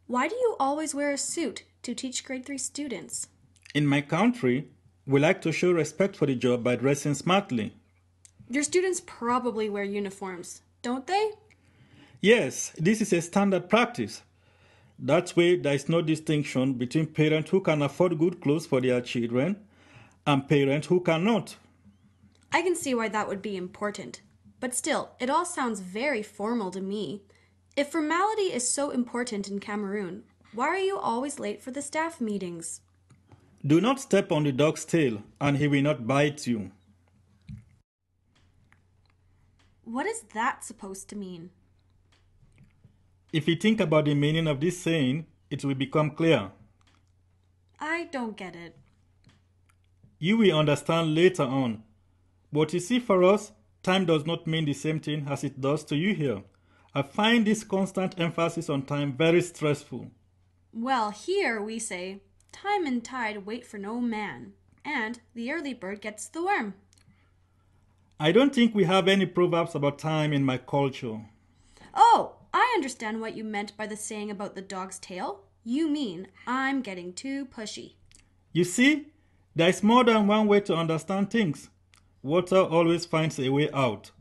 Why do you always wear a suit to teach grade 3 students? In my country, we like to show respect for the job by dressing smartly. Your students probably wear uniforms, don't they? Yes, this is a standard practice. That way, there is no distinction between parents who can afford good clothes for their children and parents who cannot. I can see why that would be important. But still, it all sounds very formal to me. If formality is so important in Cameroon, why are you always late for the staff meetings? Do not step on the dog's tail, and he will not bite you. What is that supposed to mean? If you think about the meaning of this saying, it will become clear. I don't get it. You will understand later on. But you see, for us, time does not mean the same thing as it does to you here. I find this constant emphasis on time very stressful. Well, here we say, time and tide wait for no man, and the early bird gets the worm. I don't think we have any proverbs about time in my culture. Oh, I understand what you meant by the saying about the dog's tail. You mean, I'm getting too pushy. You see, there is more than one way to understand things. Water always finds a way out.